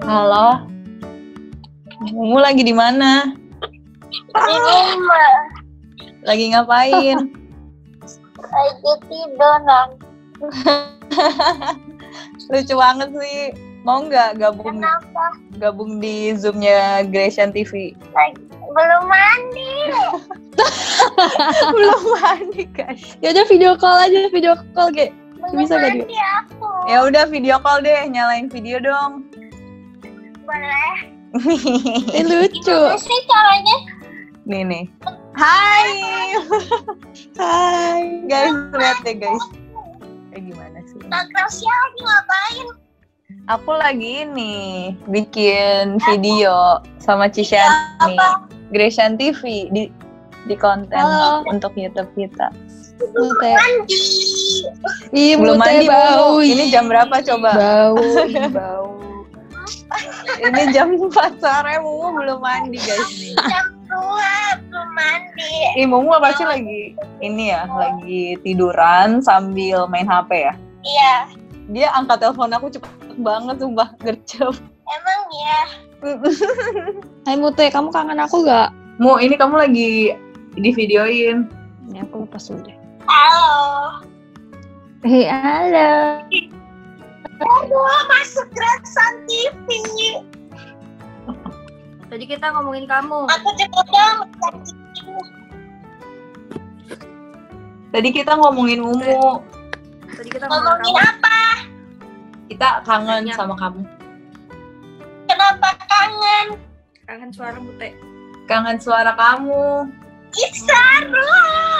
Halo. Mumu lagi di mana? Di rumah. Lagi ngapain? Lagi tidur, Nan. Lucu banget sih. Mau nggak Kenapa? gabung di Zoom-nya Gratian TV? Belum mandi. Belum mandi guys. Ya udah video call aja, video call Ge. Belum Bisa gak mandi aku. Ya udah video call deh, nyalain video dong. Boleh. Lucu. Gimana sih caranya? Nih. Hai. Hai. Guys, lihat deh guys. Gimana sih? Kak Gracia lagi ngapain? Aku lagi ini bikin video sama Cisyani. Apa? Gratian TV di konten Halo. untuk YouTube kita. Mute. Mandi. Ih, Belum mute mandi bau. Mumu. Ini jam berapa coba? Bau, bau. Ini jam 4 sore Mumu belum mandi guys nih. Jam 2 belum mandi. Mumu pasti lagi ini ya, lagi tiduran sambil main HP ya. Iya. Dia angkat telepon aku cepet banget sumpah, gercep. Emang ya. Hai Mute, kamu kangen aku gak? Mu, ini kamu lagi di videoin. Ini aku lepas dulu deh. Halo. Hei, halo. Aduh, masuk Gratian TV. Tadi kita ngomongin kamu. Aku cepet dong. Tadi kita ngomongin Mumu. Tadi kita Ngomongin apa? Kita kangen Tanya. sama kamu. Kenapa kangen? Kangen suara Mute. Kangen suara kamu. Isaru.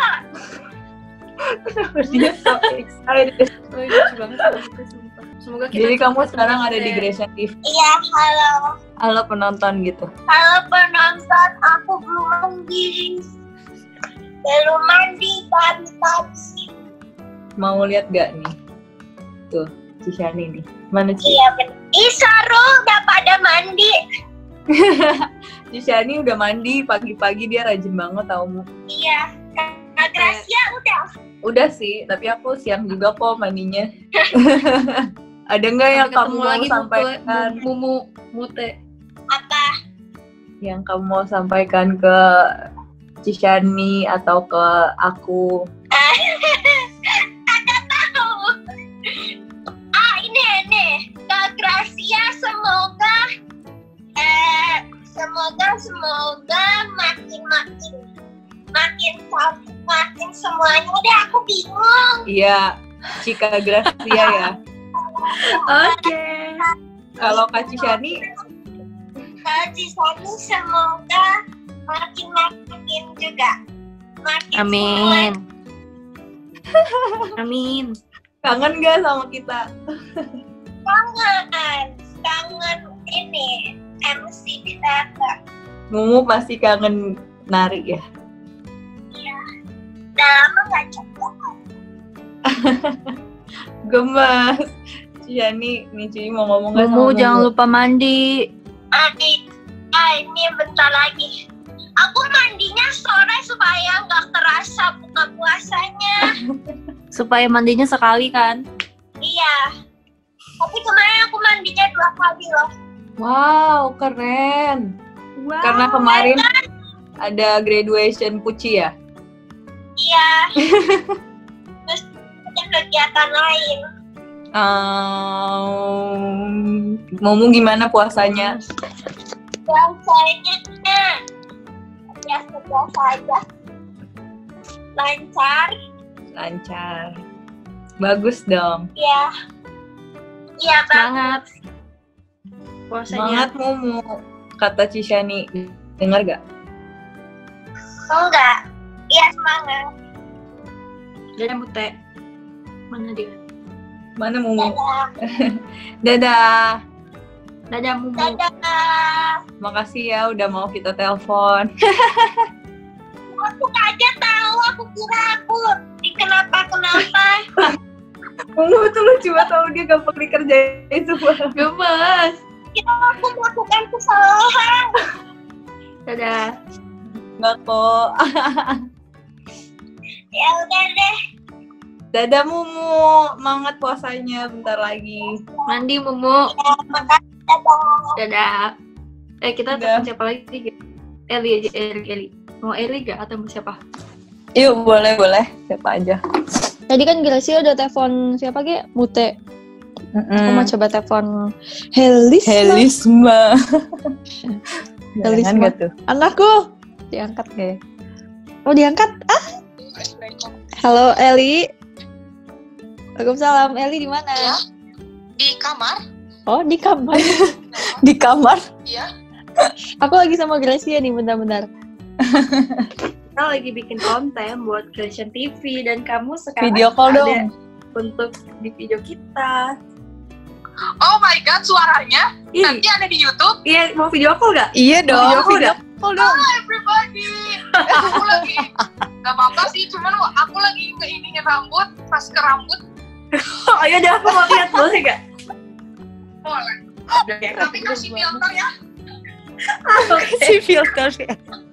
Dia so excited. Oh, lucu banget sama Mute, sumpah. Semoga kita Jadi kamu cepet sekarang ketemu ada di Mute. Gratian TV. Iya, halo. Halo penonton gitu. Halo penonton, aku belum mandi. Belum mandi tadi. Mau lihat gak nih? Tuh, Cisyani nih. Mana Ci? Iya bener. Isaru udah pada mandi. Cisyani udah mandi pagi-pagi, dia rajin banget tau Mu. Iya. Kak Gracia udah. Udah sih, tapi aku siang juga kok mandinya. Ada nggak yang Sampai kamu ketemu mau lagi sampaikan? Mute. Apa? Yang kamu mau sampaikan ke Cisyani atau ke aku? Ada tahu. Ini. Kak Gracia semoga makin semuanya deh, aku bingung. Iya, Cika Gracia ya. Oke. Kalau Kak Cisyani, Kak Cisani semoga makin juga. Makin Amin. Amin. kangen nggak sama kita? Kangen ini MC kita. Mumu pasti kangen nari ya. Udah lama nggak coba. Gemes. Cisyani, nih Cici mau ngomong nggak sama Mumu jangan lupa mandi. Adik, ini bentar lagi. Aku mandinya sore supaya nggak kerasa buka puasanya. Supaya mandinya sekali kan? Iya. Tapi kemarin aku mandinya 2 kali loh. Wow, keren. Wow. Karena kemarin ada graduation Puci ya? Iya. Terus ada kegiatan lain. Mumu gimana puasanya? Biasanya biasa aja. Lancar. Lancar. Bagus dong. Iya. Iya Bang. Semangat. Semangat Puasanya. Mumu. Kata Cisyani. Dengar gak? Enggak. Iya semangat. Dadah Mute. Mana dia? Mana Mumu? Dadah. Dadah. Dadah Mumu. Dadah. Makasih ya udah mau kita telepon. Aku kaget tahu. Aku kira aku kenapa. Mumu tuh lucu banget tau, dia gampang dikerjain semua. Gemes. Kira aku melakukan kesalahan. Dadah. Enggak kok. Ya udah deh. Dadah Mumu, semangat puasanya bentar lagi. Mandi Mumu. Ya, makasih Dadah. Kita Udah. telepon siapa lagi? Eli aja, Eli. Mau Eli gak atau mau siapa? Yuk, boleh. Siapa aja. Tadi kan Gracia udah telepon siapa Ge? Mute. Aku mau coba telepon Helisma. Jangan nggak tuh? Anakku. Diangkat. Oke. Oh, diangkat. Halo Eli. Waalaikumsalam. Eli di mana? Ya. Di kamar. Oh, di kamar. Di kamar? Iya. Aku lagi sama Gracia nih, bentar-bentar. Kita lagi bikin konten buat Creation TV dan kamu sekarang Video call ada dong. untuk di video kita. Oh my god, suaranya Ih, nanti ada di YouTube. iya mau video call gak? Iya dong. Video call Call dong. Hi everybody. Aku lagi gak apa-apa sih, cuman aku lagi ngeiniin rambut, masker rambut. Oh iya deh, aku mau lihat, boleh gak? Boleh. Tapi kasih filter ya. Si filter ya.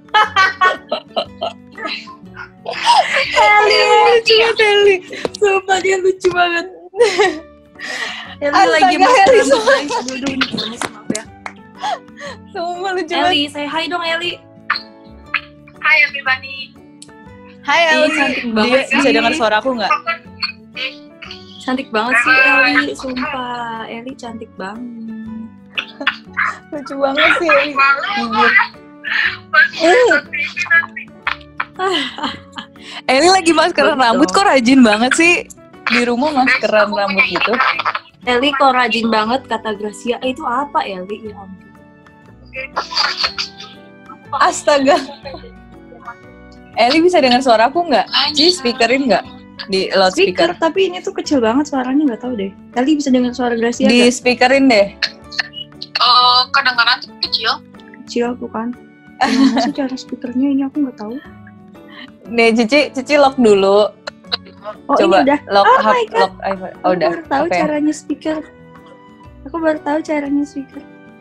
Eli lucu banget Eli. Sumpah dia lucu banget. Eli Astaga, lagi Eli, masker sumpah. guys. Aduh, ini permis, maaf ya. Semua lucu banget. Eli, say hi dong Eli. Hi everybody. Hai Ih, Eli. cantik Dia banget bisa sih. dengar suara aku nggak? Cantik banget sih Eli, sumpah. Eli cantik banget. Lucu banget sih Eli. Jujur. Eli lagi maskeran Betul. rambut kok rajin banget sih. Di rumah maskeran rambut gitu. Eli kok rajin banget kata Gracia. Itu apa Eli? Ya ampun. Astaga. Eli bisa dengar suara aku nggak? Ci, speakerin nggak? Di loudspeaker. Speaker, tapi ini tuh kecil banget suaranya, nggak tahu deh. Eli bisa dengar suara Gracia Di nggak? speakerin deh. Kedengaran tuh kecil. Kecil bukan? Gimana sih cara speakernya ini aku nggak tahu. Nih Cici lock dulu. Oh Coba ini udah. lock Oh hub, my God. lock iPhone. Oh, Aku udah. baru tahu Oke. caranya speaker. Aku baru tahu caranya speaker.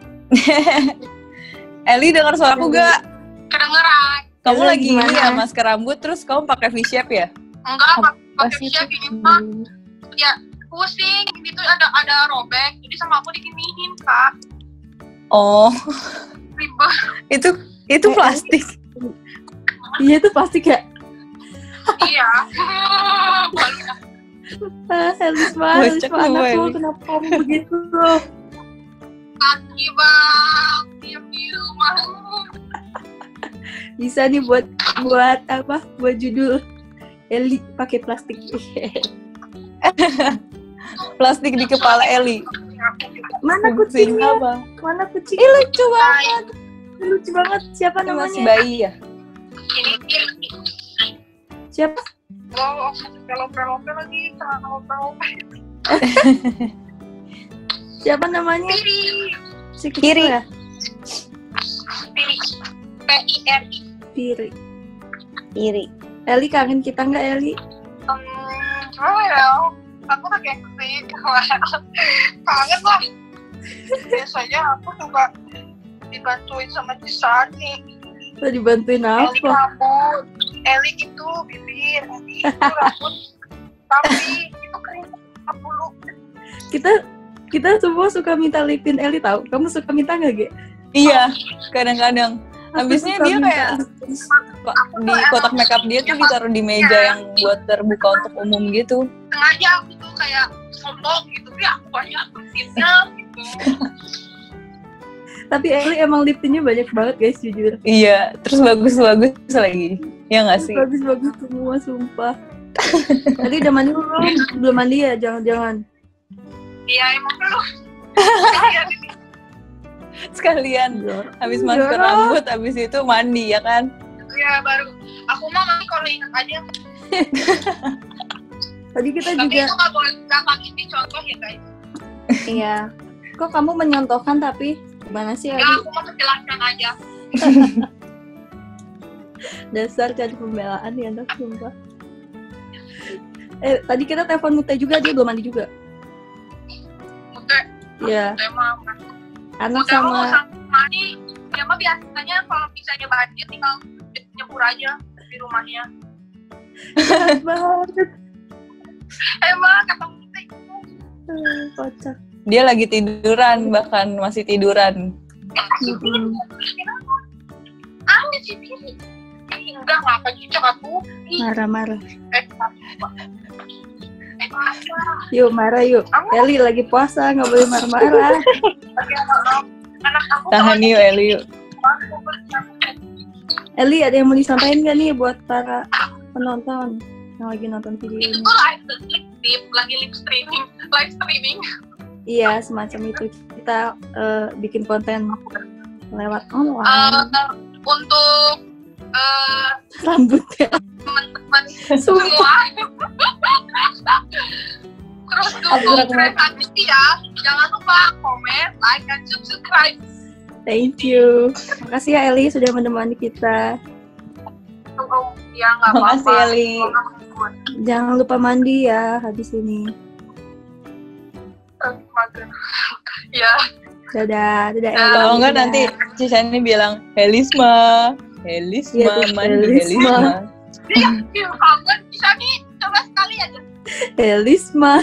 Eli dengar suara aku gak? Kedengeran. Kamu Eli lagi ini gimana? ya masker rambut terus kamu pakai V-shape ya? Enggak, pakai sih siap ini mah ya pusing gitu, ada robek. Jadi sama aku diginiin, Kak. Oh, Ribet. itu plastik. Iya itu pasti kayak Iya. Helisma Bocek lu, anakku Eli. kenapa kamu begitu? Kaki bang, diem di rumah. Bisa nih buat apa? Buat judul Eli pakai plastik. Plastik di kepala Eli. Mana Kucing kucingnya? apa? Mana kucing? Ih, lucu banget. Lucu banget. Siapa Ini masih namanya? bayi ya? Ini Siapa? wow, pelope lagi, pelope. Siapa namanya? Piri, Si kecil Kiri. ya? Piri, PIRI. Piri. Iri. Eli kangen kita nggak Eli? Well, aku tuh kayak kangen lah. Biasanya aku juga dibantuin sama Cisani. Lo dibantuin Eli apa? rambut, Eli itu bibir, Eli itu rambut. Tapi itu kering bulu. Kita semua suka minta lipin Eli tahu. Kamu suka minta nggak Ge? Iya, kadang-kadang. Habisnya Aku dia suka kayak di kotak makeup dia tuh ditaruh di meja yang buat terbuka untuk umum gitu. Sengaja aku tuh kayak sombong gitu, ya aku banyak lipinnya gitu. Tapi Eli emang lipinnya banyak banget guys jujur. Iya, terus bagus-bagus lagi. Ya nggak sih? Bagus-bagus semua sumpah. Eli udah mandi belum? Belum mandi ya? Jangan-jangan. Iya emang belum. Sekalian habis masker Jorok. rambut, habis itu mandi ya kan? Iya baru. Aku mah nanti kalau ingat aja. Tadi kita Tapi juga itu nggak boleh gampang dicontoh ya guys. iya. Kok kamu menyontohkan tapi gimana sih Ya Eli? aku mau menjelaskan aja. Dasar cari pembelaan ya anak sumpah. Tadi kita telepon Mute juga, dia belum mandi juga. Mute, Iya, tema. anak Udah mau sama mandi. Ya mah biasanya kalau misalnya banjir tinggal nyebur aja di rumahnya. banget. Emang kata Mute. kocak. Dia lagi tiduran, bahkan masih tiduran. Enggak, ngapa cicak aku? Marah-marah. Yuk marah yuk. Eli lagi puasa, nggak boleh marah-marah. Tahan yuk Eli yuk. Eli, ada yang mau disampaikan nggak nih buat para penonton yang lagi nonton video ini? Itu lagi live streaming. Iya, semacam itu. Kita bikin konten lewat online. Untuk Rambutnya. teman-teman semua. Terus dukung Trend Aditi ya. Jangan lupa komen, like, dan subscribe. Thank you. Makasih ya Eli sudah menemani kita. Ya nggak apa-apa. Makasih Eli. Jangan lupa mandi ya habis ini. Ya. Dadah Eli. Kalau enggak nanti Cisani bilang Helisma Iya, mandi Helisma. Helisma. Iya banget. Bisa nih coba sekali aja. Helisma.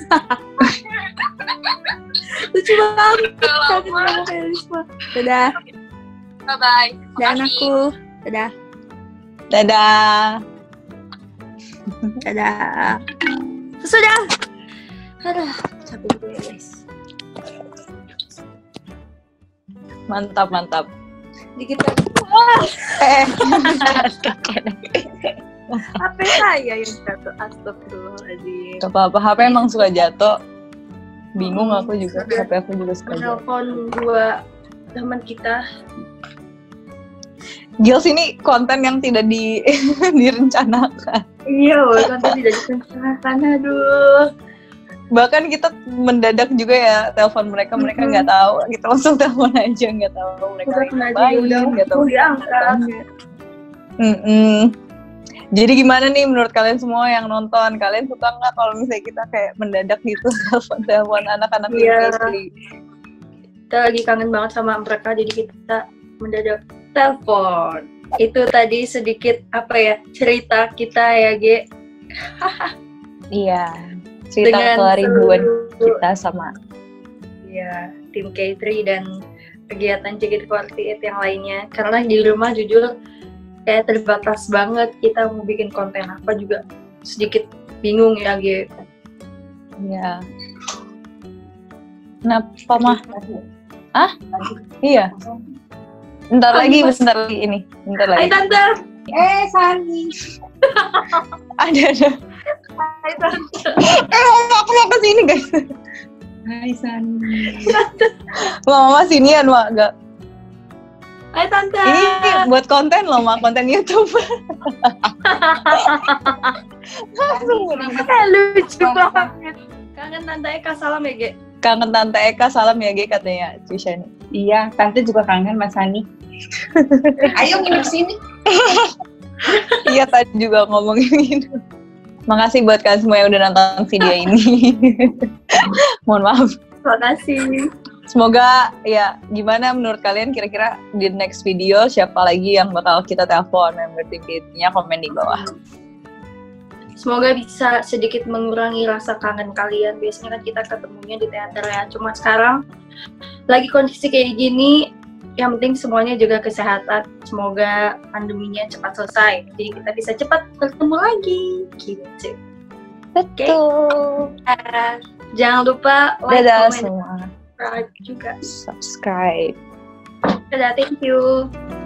Lucu banget. Udah Kangen lama. sama Helisma. Dadah. Bye-bye. Dadah anakku. Dadah. Dadah. Dadah. Sudah. Aduh, capek gue guys. Mantap. Dikit lagi. HP saya yang jatuh. Astagfirullahaladzim. Gak apa-apa, HP emang suka jatuh. Bingung aku juga, HP aku juga suka jatuh. Menelpon dua teman kita. Gils, ini konten yang tidak direncanakan. Iya, kan tidak direncanakan. Aduh. Bahkan kita mendadak juga ya telepon mereka nggak tahu, kita langsung telepon aja, nggak tahu mereka Udah ngapain, nggak tahu diangkat. Jadi gimana nih menurut kalian semua yang nonton, kalian suka nggak kalau misalnya kita kayak mendadak gitu telepon anak-anak Iya. ini? Kita lagi kangen banget sama mereka, jadi kita mendadak telepon. Itu tadi sedikit cerita kita ya, Ge. Iya, cerita Dengan kerinduan seluruh- kita sama Iya, tim K3 dan kegiatan JKT48 yang lainnya. Karena di rumah jujur kayak terbatas banget, kita mau bikin konten apa juga sedikit bingung ya, Ge. Iya. Kenapa mah? Ah? Iya. Bentar lagi ini. Bentar Hai lagi. Tante. Sani. Ada. Hai Tante. Aku mau kesini guys. Hai Sani. Mama sinian, Mak. Enggak. Hai Tante. Ini buat konten loh, Mak. Konten YouTube. Lucu banget. Kangen Tante Eka, salam ya, Ge. Kangen Tante Eka, salam ya, Ge, katanya Cisani. Iya, Tante juga kangen Mas Sani. Ayo nginep sini. Iya, tadi juga ngomongin gitu. Makasih buat kalian semua yang udah nonton video ini. Mohon maaf. Terima kasih. Semoga ya gimana menurut kalian kira-kira di next video siapa lagi yang bakal kita telepon, member tim-nya komen di bawah. Semoga bisa sedikit mengurangi rasa kangen kalian. Biasanya kan kita ketemunya di teater ya. Cuma sekarang lagi kondisi kayak gini, yang penting semuanya juga kesehatan. Semoga pandeminya cepat selesai. Jadi kita bisa cepat bertemu lagi. Gitu. Betul. Jangan lupa like, Dadah comment, semua. subscribe juga. Subscribe. Dadah, thank you.